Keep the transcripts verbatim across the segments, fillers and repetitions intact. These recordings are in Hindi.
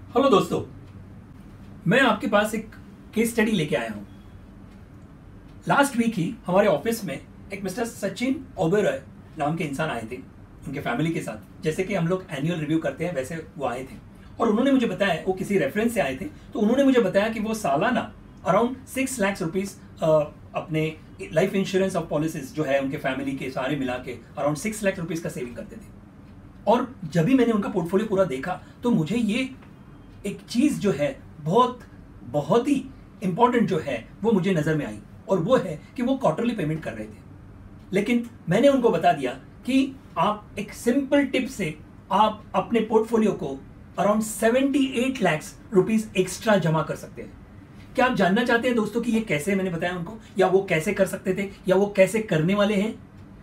हेलो दोस्तों, मैं आपके पास एक केस स्टडी लेके आया हूं। लास्ट वीक ही हमारे ऑफिस में एक मिस्टर सचिन ओबेरॉय नाम के इंसान आए थे उनके फैमिली के साथ। जैसे कि हम लोग एनुअल रिव्यू करते हैं वैसे वो आए थे और उन्होंने मुझे बताया, वो किसी रेफरेंस से आए थे, तो उन्होंने मुझे बताया कि वो सालाना अराउंड सिक्स लाख रुपीज अपने लाइफ इंश्योरेंस ऑफ पॉलिसीज जो है उनके फैमिली के सारे मिला के अराउंड सिक्स लाख रुपीज का सेविंग करते थे। और जब भी मैंने उनका पोर्टफोलियो पूरा देखा तो मुझे ये एक चीज जो है बहुत बहुत ही इंपॉर्टेंट जो है वो मुझे नजर में आई, और वो है कि वो क्वार्टरली पेमेंट कर रहे थे। लेकिन मैंने उनको बता दिया कि आप एक सिंपल टिप से आप अपने पोर्टफोलियो को अराउंड अठहत्तर लाख रुपीस एक्स्ट्रा जमा कर सकते हैं। क्या आप जानना चाहते हैं दोस्तों कि ये कैसे मैंने बताया उनको, या वो कैसे कर सकते थे, या वो कैसे करने वाले हैं?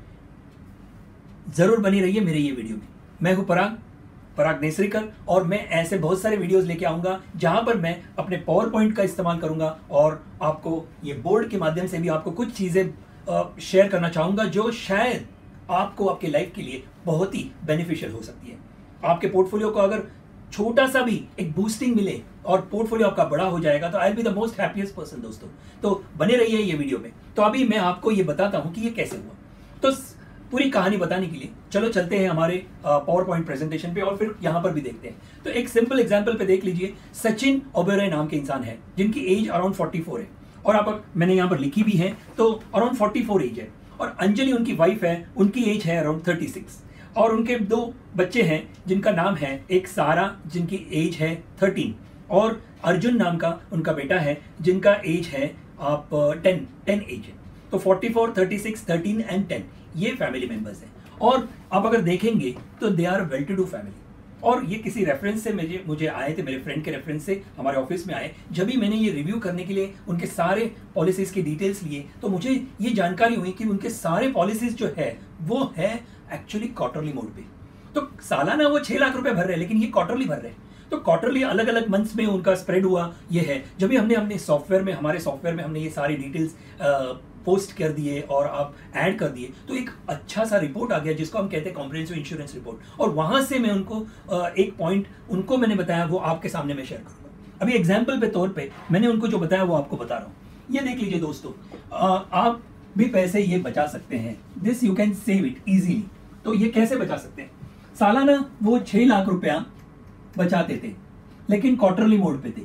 जरूर बनी रहिए मेरे ये वीडियो में। मैं हूं पराग पराग नेसरीकर और मैं ऐसे बहुत सारे वीडियोस लेके आऊंगा जहां पर मैं अपने पावर पॉइंट का इस्तेमाल करूंगा और आपको ये बोर्ड के माध्यम से भी आपको कुछ चीजें शेयर करना चाहूंगा जो शायद आपको आपके लाइफ के लिए बहुत ही बेनिफिशियल हो सकती है। आपके पोर्टफोलियो को अगर छोटा सा भी एक बूस्टिंग मिले और पोर्टफोलियो आपका बड़ा हो जाएगा तो I will be the most happiest person दोस्तों। तो बने रहिए ये वीडियो में। तो अभी मैं आपको ये बताता हूं कि ये कैसे हुआ। तो पूरी कहानी बताने के लिए चलो चलते हैं हमारे पावर पॉइंट प्रेजेंटेशन पे और फिर यहां पर भी देखते हैं। तो एक सिंपल एग्जांपल पे देख लीजिए। सचिन ओबेरॉय नाम के इंसान है जिनकी एज अराउंड चौवालीस है, और आप मैंने यहां पर लिखी भी है तो अराउंड चौवालीस एज है। और अंजलि उनकी वाइफ है, उनकी एज है अराउंड छत्तीस, और उनके दो बच्चे हैं जिनका नाम है एक सारा जिनकी एज है तेरह, और अर्जुन नाम का उनका बेटा है जिनका एज है आप टेन टेन एज है। तो चौवालीस, छत्तीस, तेरह एंड टेन ये फैमिली मेंबर्स हैं। और आप अगर देखेंगे तो they are well to do family. और ये किसी रेफरेंस से मुझे मुझे आए थे, मेरे फ्रेंड के रेफरेंस से हमारे ऑफिस में आए। जब भी मैंने ये रिव्यू करने के लिए उनके सारे पॉलिसीज की डिटेल्स लिए तो मुझे ये जानकारी हुई कि उनके सारे पॉलिसीज जो है वो है एक्चुअली क्वार्टरली मोड पे। तो सालाना वो छह लाख रुपए भर रहे हैं, लेकिन ये क्वार्टरली भर रहे हैं। तो क्वार्टरली अलग अलग मंथ्स में उनका स्प्रेड हुआ ये है। जब भी हमने हमने सॉफ्टवेयर में हमारे सॉफ्टवेयर में हमने ये सारी डिटेल्स पोस्ट कर दिए और आप ऐड कर दिए तो एक अच्छा सा रिपोर्ट आ गया जिसको हम कहते हैं कॉम्प्रिहेंसिव इंश्योरेंस रिपोर्ट। और वहां से मैं उनको एक पॉइंट उनको मैंने बताया वो आपके सामने मैं शेयर करूंगा। अभी एग्जाम्पल पे तौर पे मैंने उनको जो बताया वो आपको बता रहा हूँ। ये देख लीजिए दोस्तों, आप भी पैसे ये बचा सकते हैं। This you can save it easily. तो ये कैसे बचा सकते हैं? सालाना वो छह लाख रुपया बचाते थे लेकिन क्वार्टरली मोड पे थे।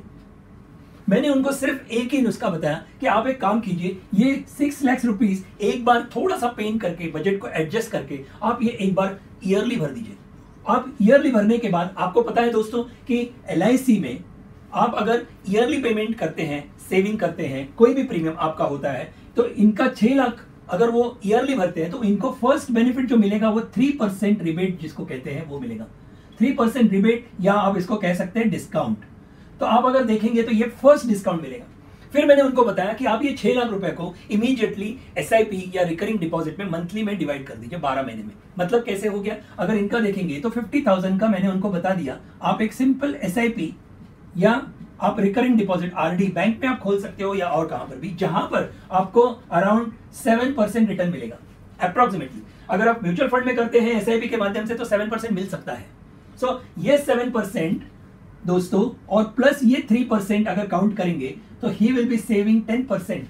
मैंने उनको सिर्फ एक ही नुस्खा बताया कि आप एक काम कीजिए, ये सिक्स लाख रुपीस एक बार थोड़ा सा पेन करके बजट को एडजस्ट करके आप ये एक बार ईयरली भर दीजिए। आप ईयरली भरने के बाद आपको पता है दोस्तों कि एल आई सी में आप अगर ईयरली पेमेंट करते हैं, सेविंग करते हैं, कोई भी प्रीमियम आपका होता है, तो इनका छह लाख अगर वो ईयरली भरते हैं तो इनको फर्स्ट बेनिफिट जो मिलेगा वो थ्री परसेंट रिबेट जिसको कहते हैं वो मिलेगा। थ्री परसेंट रिबेट या आप इसको कह सकते हैं डिस्काउंट। तो आप अगर देखेंगे तो ये फर्स्ट डिस्काउंट मिलेगा। फिर मैंने उनको बताया कि आप ये छह लाख रुपए को इमीडिएटली एस आई पी या रिकरिंग डिपॉजिट में मंथली में डिवाइड कर दीजिए बारह महीने में। मतलब कैसे हो गया? अगर इनका देखेंगे तो फिफ्टी थाउजेंड का मैंने उनको बता दिया, आप एक सिंपल एस आई पी या आप recurring deposit R D bank में आप खोल सकते हो या और कहां पर भी, जहां पर आपको अराउंड सेवन परसेंट रिटर्न मिलेगा अप्रोक्सीमेटली। अगर आप म्यूचुअल फंड में करते हैं एस आई पी के माध्यम से तो सेवन परसेंट मिल सकता है। सो so, ये सेवन परसेंट दोस्तों और प्लस ये थ्री परसेंट अगर काउंट करेंगे तो he will be saving ten percent.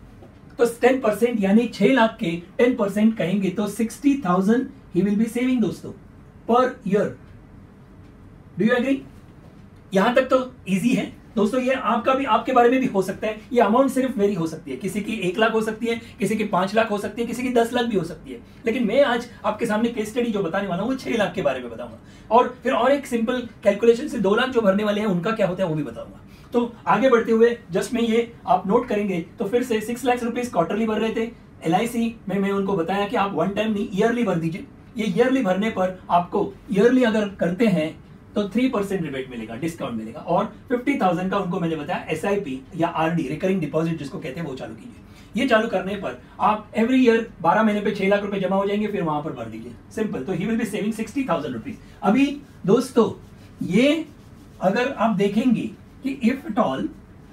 तो टेन परसेंट यानी छह लाख के टेन परसेंट कहेंगे तो sixty thousand he will be saving दोस्तों per year. Do you agree? यहां तक तो इजी है दोस्तों। ये आपका भी आपके बारे में भी हो सकता है। ये अमाउंट सिर्फ वेरी हो सकती है, किसी की एक लाख हो सकती है, किसी की पांच लाख हो सकती है, किसी की दस लाख भी हो सकती है। लेकिन मैं आज आपके सामने केस स्टडी जो बताने वाला हूं वो छह लाख के बारे में बताऊंगा, और फिर और एक सिंपल कैलकुलेशन से दो लाख जो भरने वाले हैं उनका क्या होता है वो भी बताऊंगा। तो आगे बढ़ते हुए जस्ट में ये आप नोट करेंगे तो फिर से सिक्स लाख रुपीज क्वार्टरली भर रहे थे। एल आई सी में मैं उनको बताया कि आप वन टाइम नहीं ईयरली भर दीजिए। ये ईयरली भरने पर आपको ईयरली अगर करते हैं तो थ्री परसेंट रिबेट मिलेगा, डिस्काउंट मिलेगा। और फिफ्टी थाउजेंड का उनको मैंने बताया एस आई पी या आर डी रिकरिंग डिपॉजिट जिसको कहते हैं वो चालू कीजिए। ये चालू करने पर आप एवरी ईयर बारह महीने पे छह लाख रुपए जमा हो जाएंगे, फिर वहां पर भर दीजिए, सिंपल। तो he will be saving sixty thousand rupees. अभी दोस्तों ये अगर आप देखेंगे कि इफ एट ऑल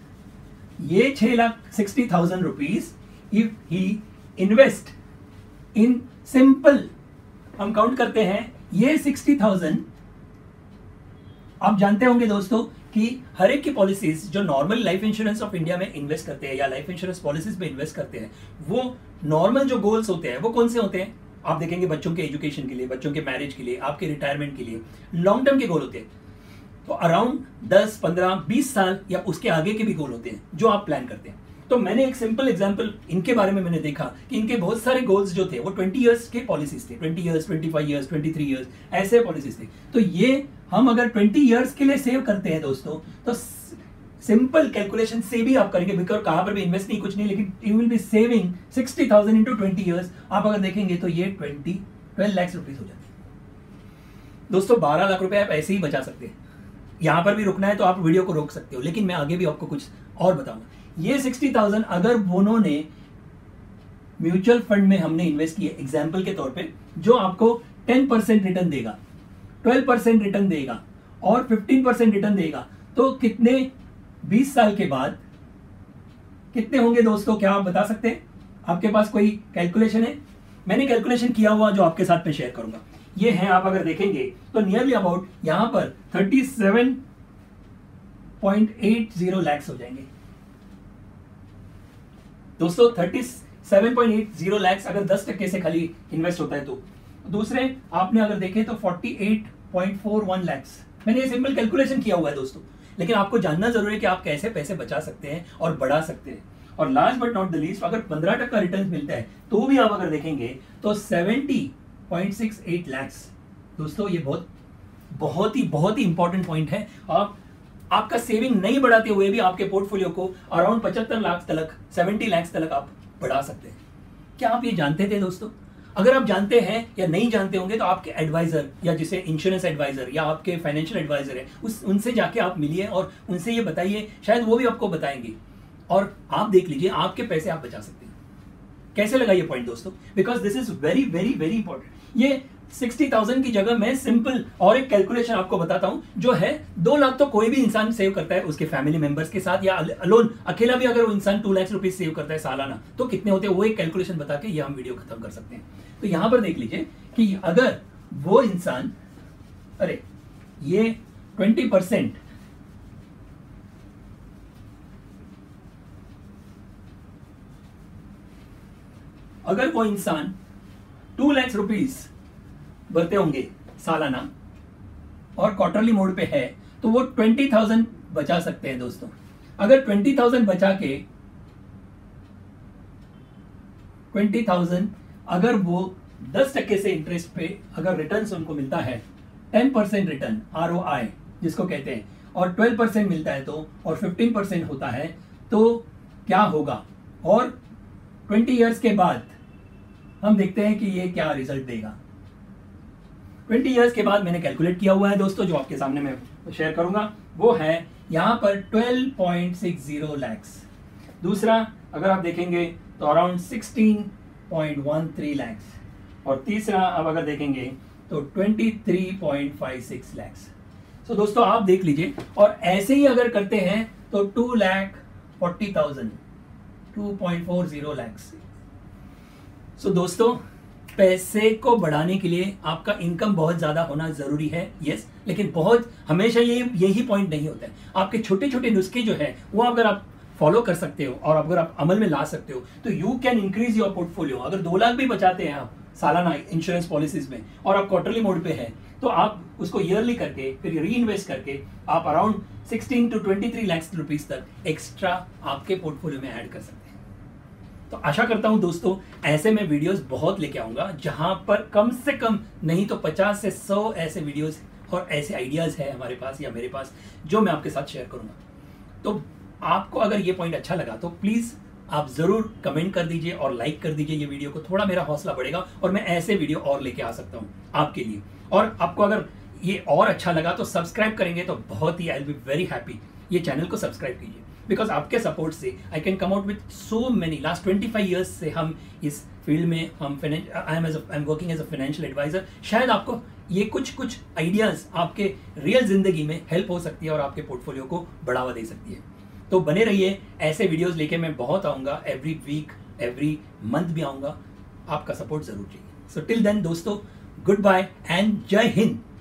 ये छह lakh sixty thousand rupees if he invest in simple, हम काउंट करते हैं ये सिक्सटी थाउजेंड आप जानते होंगे दोस्तों कि हर एक की पॉलिसीज जो normal life insurance of India में इन्वेस्ट करते हैं या लाइफ इंश्योरेंस पॉलिसीज में इन्वेस्ट करते हैं, वो नॉर्मल जो गोल्स होते हैं वो कौन से होते हैं? आप देखेंगे बच्चों के एजुकेशन के लिए, बच्चों के मैरिज के लिए, आपके रिटायरमेंट के लिए लॉन्ग टर्म के गोल होते हैं। तो अराउंड दस, पंद्रह, बीस साल या उसके आगे के भी गोल होते हैं जो आप प्लान करते हैं। तो मैंने एक सिंपल एग्जांपल इनके बारे में मैंने देखा कि इनके बहुत सारे गोल्स जो थे वो ट्वेंटी इयर्स के पॉलिसीज थे, twenty years, twenty five years, twenty three years, ऐसे पॉलिसीज थे। तो ये हम अगर ट्वेंटी इयर्स के लिए सेव करते हैं दोस्तों, तो सिंपल कैलकुलेशन से भी आप करेंगे, बिकॉज कहां पर भी इन्वेस्ट नहीं, कुछ नहीं, लेकिन you will be saving sixty thousand into twenty years. आप अगर देखेंगे तो ये ट्वेंटी ट्वेल्व लाख रुपीज हो जाते हैं दोस्तों। बारह लाख रुपए आप ऐसे ही बचा सकते हैं। यहां पर भी रुकना है तो आप वीडियो को रोक सकते हो, लेकिन मैं आगे भी आपको कुछ और बताऊंगा। ये सिक्सटी थाउजेंड अगर उन्होंने म्यूचुअल फंड में हमने इन्वेस्ट किए एग्जाम्पल के तौर पे, जो आपको टेन परसेंट रिटर्न देगा, ट्वेल्व परसेंट रिटर्न देगा और फिफ्टीन परसेंट रिटर्न देगा, तो कितने बीस साल के बाद कितने होंगे दोस्तों? क्या आप बता सकते हैं? आपके पास कोई कैलकुलेशन है? मैंने कैलकुलेशन किया हुआ जो आपके साथ में शेयर करूंगा। ये है, आप अगर देखेंगे तो नियरली अबाउट यहां पर thirty seven point eight zero lakhs हो जाएंगे दोस्तों। Thirty seven point eight zero lakhs अगर दस टक्के से खाली इन्वेस्ट होता है तो। दूसरे आपने अगर देखे तो forty eight point four one lakhs. मैंने ये सिंपल कैलकुलेशन किया हुआ है दोस्तों, लेकिन आपको जानना जरूरी है कि आप कैसे पैसे बचा सकते हैं और बढ़ा सकते हैं। और last but not the least, अगर पंद्रह टक्का रिटर्न मिलता है तो भी आप अगर देखेंगे तो seventy point six eight lakhs दोस्तों। ये बहुत बहुत ही बहुत ही इंपॉर्टेंट पॉइंट है। आप आपका सेविंग नहीं बढ़ाते हुए भी आपके पोर्टफोलियो को अराउंड पचहत्तर लाख तक, सेवेंटी लाख तक आप बढ़ा सकते हैं। क्या आप ये जानते थे दोस्तों? अगर आप जानते हैं या नहीं जानते होंगे तो आपके एडवाइजर या जिसे इंश्योरेंस एडवाइजर या आपके फाइनेंशियल एडवाइजर है, उस उनसे जाके आप मिलिए और उनसे ये बताइए, शायद वो भी आपको बताएंगे। और आप देख लीजिए आपके पैसे आप बचा सकते हैं। कैसे लगा ये पॉइंट दोस्तों? Because this is very very very important. ये सिक्सटी थाउजेंड की जगह मैं सिंपल और एक कैलकुलेशन आपको बताता हूं, जो है दो लाख तो कोई भी इंसान सेव करता है उसके फैमिली मेंबर्स के साथ, या अलोन अकेला भी अगर वो इंसान टू लाख रुपीज सेव करता है सालाना, तो कितने होते हैं वो एक कैलकुलेशन बता के ये हम वीडियो खत्म कर सकते हैं। तो यहां पर देख लीजिए कि अगर वो इंसान, अरे ये ट्वेंटी परसेंट अगर वो इंसान टू लाख रुपीज भरते होंगे सालाना और क्वार्टरली मोड पे है, तो वो ट्वेंटी थाउजेंड बचा सकते हैं दोस्तों। अगर ट्वेंटी थाउजेंड बचा के ट्वेंटी थाउजेंड अगर वो दस टक्के से इंटरेस्ट पे अगर रिटर्न उनको मिलता है, ten percent return R O I जिसको कहते हैं, और ट्वेल्व परसेंट मिलता है तो, और फिफ्टीन परसेंट होता है तो क्या होगा? और ट्वेंटी इयर्स के बाद हम देखते हैं कि ये क्या रिजल्ट देगा। ट्वेंटी इयर्स के बाद मैंने कैलकुलेट किया हुआ है दोस्तों, जो आपके सामने मैं शेयर करूंगा, वो है यहां पर twelve point six zero lakhs. दूसरा अगर आप देखेंगे तो around sixteen point one three lakhs, और तीसरा अब अगर देखेंगे तो twenty three point five six lakhs. So दोस्तों आप देख लीजिए, और ऐसे ही अगर करते हैं तो two lakh forty thousand, two point four zero lakhs. So दोस्तों पैसे को बढ़ाने के लिए आपका इनकम बहुत ज्यादा होना जरूरी है, यस, लेकिन बहुत हमेशा ये यही पॉइंट नहीं होता है। आपके छोटे छोटे नुस्खे जो है वो अगर आप फॉलो कर सकते हो और अगर आप अमल में ला सकते हो तो you can increase your portfolio. अगर दो लाख भी बचाते हैं आप सालाना इंश्योरेंस पॉलिसीज में और आप क्वार्टरली मोड पे है, तो आप उसको ईयरली करके फिर री इन्वेस्ट करके आप around sixteen to twenty three lakh rupees तक एक्स्ट्रा आपके पोर्टफोलियो में ऐड कर सकते हैं। तो आशा करता हूं दोस्तों ऐसे मैं वीडियोस बहुत लेके आऊंगा, जहां पर कम से कम नहीं तो पचास से सौ ऐसे वीडियोस और ऐसे आइडियाज है हमारे पास या मेरे पास, जो मैं आपके साथ शेयर करूंगा। तो आपको अगर ये पॉइंट अच्छा लगा तो प्लीज आप जरूर कमेंट कर दीजिए और लाइक कर दीजिए ये वीडियो को, थोड़ा मेरा हौसला बढ़ेगा और मैं ऐसे वीडियो और लेके आ सकता हूँ आपके लिए। और आपको अगर ये और अच्छा लगा तो सब्सक्राइब करेंगे तो बहुत ही, I will be very happy. ये चैनल को सब्सक्राइब कीजिए, बिकॉज आपके सपोर्ट से I can come out with so many, last twenty five years से हम इस फील्ड में हम I am as I am working as a financial advisor. शायद आपको ये कुछ कुछ आइडियाज आपके रियल जिंदगी में हेल्प हो सकती है और आपके पोर्टफोलियो को बढ़ावा दे सकती है। तो बने रहिए, ऐसे वीडियोस लेके मैं बहुत आऊँगा, एवरी वीक एवरी मंथ भी आऊँगा। आपका सपोर्ट जरूर चाहिए। सो टिल देन दोस्तों, गुड बाय एंड जय हिंद।